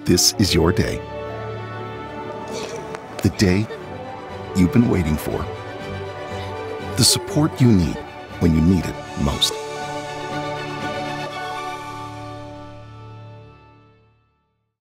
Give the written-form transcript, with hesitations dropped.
This is your day. The day you've been waiting for. The support you need when you need it most.